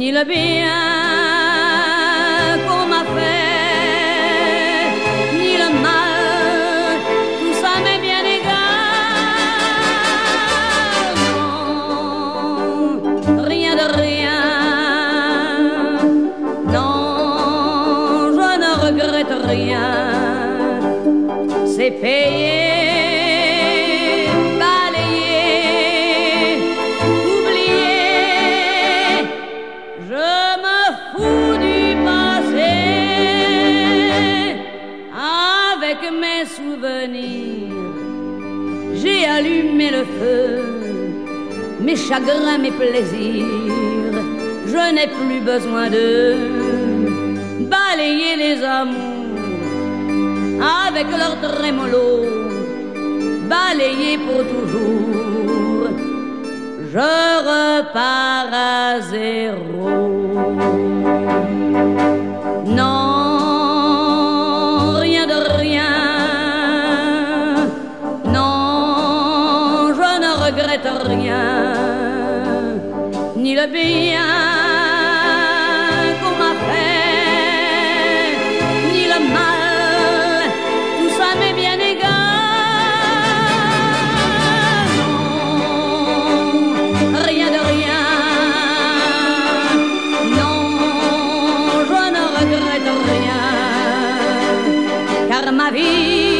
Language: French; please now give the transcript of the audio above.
ni le bien qu'on m'a fait, ni le mal, tout ça m'est bien égal. Non, rien de rien, non, je ne regrette rien, c'est payé. Mes souvenirs, j'ai allumé le feu, mes chagrins, mes plaisirs, je n'ai plus besoin de balayer les amours avec leur trémolo, balayer pour toujours, je repars à zéro. Non, rien, ni le bien qu'on m'a fait, ni le mal, tout ça m'est bien égal. Non, rien de rien, non, je ne regrette rien, car ma vie